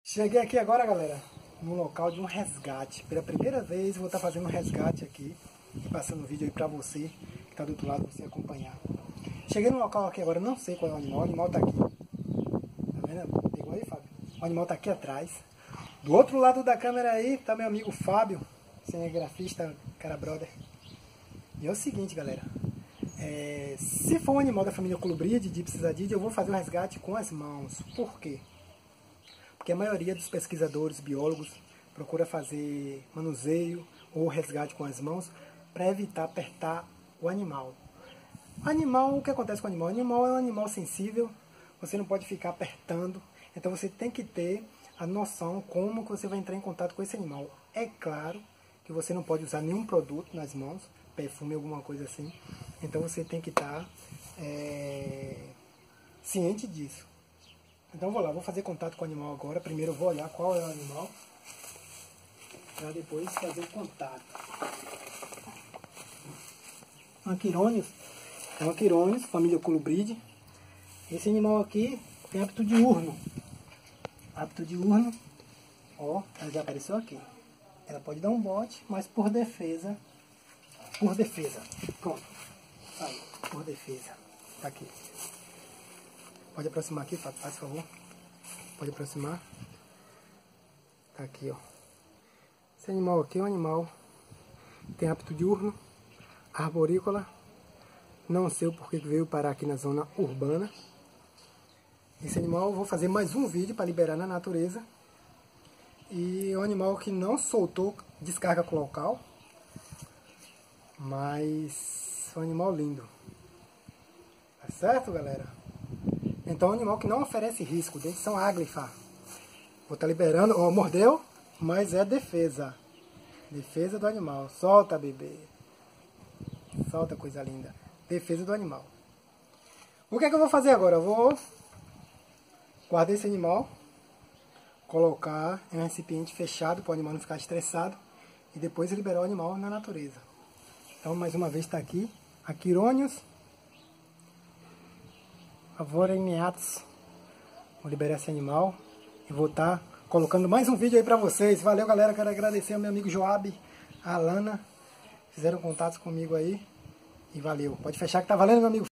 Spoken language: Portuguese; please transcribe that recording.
Cheguei aqui agora, galera, no local de um resgate. Pela primeira vez vou estar fazendo um resgate aqui e passando o vídeo aí pra você que tá do outro lado, você acompanhar. Cheguei no local aqui agora, não sei qual é o animal tá aqui. Tá vendo? Pegou aí, Fábio? O animal tá aqui atrás. Do outro lado da câmera aí tá meu amigo Fábio, cinegrafista, cara brother. E é o seguinte, galera. Se for um animal da família Colubridae, Dipsisadidae, eu vou fazer o resgate com as mãos. Por quê? Porque a maioria dos pesquisadores, biólogos, procura fazer manuseio ou resgate com as mãos para evitar apertar o animal. O que acontece com o animal? O animal é um animal sensível, você não pode ficar apertando, então você tem que ter a noção como que você vai entrar em contato com esse animal. É claro que você não pode usar nenhum produto nas mãos, perfume, alguma coisa assim, então você tem que estar ciente disso. Então vou lá, vou fazer contato com o animal agora. Primeiro eu vou olhar qual é o animal, para depois fazer o contato. Anquirônios, é um Anquirônios, família Colubridae. Esse animal aqui tem hábito diurno. Hábito diurno, ó, ela já apareceu aqui. Ela pode dar um bote, mas por defesa, pronto, aí, por defesa, tá aqui. Pode aproximar aqui, Fábio, faz favor. Pode aproximar. Tá aqui, ó. Esse animal aqui é um animal que tem hábito diurno, arborícola. Não sei o porquê que veio parar aqui na zona urbana. Esse animal eu vou fazer mais um vídeo para liberar na natureza. E é um animal que não soltou descarga local, mas é um animal lindo. Tá certo, galera? Então é um animal que não oferece risco, dentes são áglifa. Vou estar liberando, ó, mordeu, mas é defesa. Defesa do animal. Solta, bebê. Solta, coisa linda. Defesa do animal. O que é que eu vou fazer agora? Eu vou guardar esse animal, colocar em um recipiente fechado para o animal não ficar estressado e depois liberar o animal na natureza. Então mais uma vez está aqui, Anquirônios Avoreneatus. Vou liberar esse animal e vou estar colocando mais um vídeo aí pra vocês. Valeu, galera. Quero agradecer ao meu amigo Joab, a Alana. Fizeram contatos comigo aí. E valeu. Pode fechar que tá valendo, meu amigo.